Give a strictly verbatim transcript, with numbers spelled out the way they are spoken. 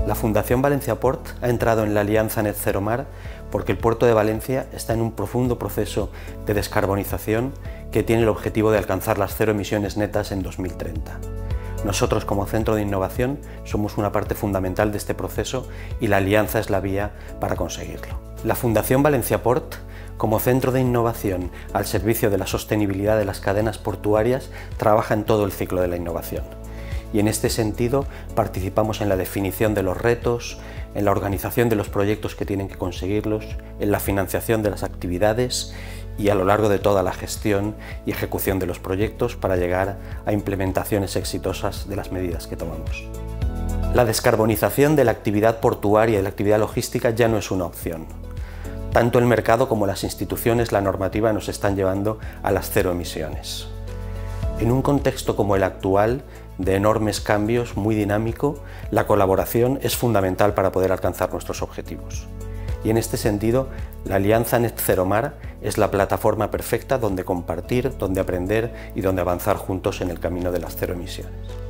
La Fundación Valencia Port ha entrado en la alianza Net Zero Mar porque el puerto de Valencia está en un profundo proceso de descarbonización que tiene el objetivo de alcanzar las cero emisiones netas en dos mil treinta. Nosotros, como centro de innovación, somos una parte fundamental de este proceso y la alianza es la vía para conseguirlo. La Fundación Valencia Port, como centro de innovación al servicio de la sostenibilidad de las cadenas portuarias, trabaja en todo el ciclo de la innovación. Y en este sentido participamos en la definición de los retos, en la organización de los proyectos que tienen que conseguirlos, en la financiación de las actividades y a lo largo de toda la gestión y ejecución de los proyectos para llegar a implementaciones exitosas de las medidas que tomamos. La descarbonización de la actividad portuaria y la actividad logística ya no es una opción. Tanto el mercado como las instituciones, la normativa nos están llevando a las cero emisiones. En un contexto como el actual, de enormes cambios, muy dinámico, la colaboración es fundamental para poder alcanzar nuestros objetivos. Y en este sentido, la alianza Net Zero Mar es la plataforma perfecta donde compartir, donde aprender y donde avanzar juntos en el camino de las cero emisiones.